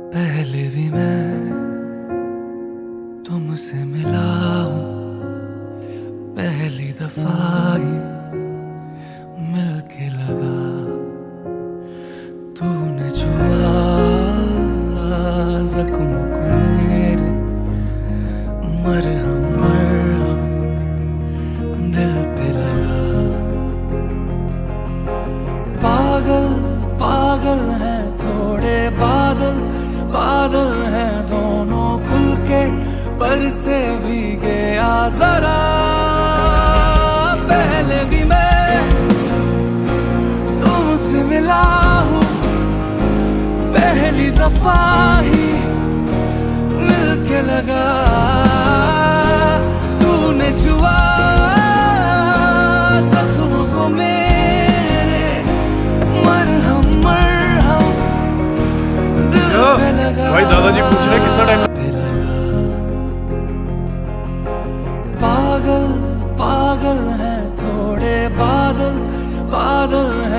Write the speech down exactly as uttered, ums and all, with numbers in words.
पहले भी मैं तुमसे मिला हूँ, पहली दफा ही मिलके लगा। तूने छुआ जख्म को मेरे, मरहम मरहम दिल पे लगा। पागल पागल हैं थोड़े बादल, बादल हैं दोनों खुल के बरसे भीगे आ जरा। पहले भी मैं तुमसे मिला हूँ, पहली दफा ही मिलके लगा। तूने छुआ जख्म को मेरे, मरहम मरहम दिल पे लगा। भाई दादाजी पूछ रहे कितना टाइम। पागल पागल हैं थोड़े बादल, बादल हैं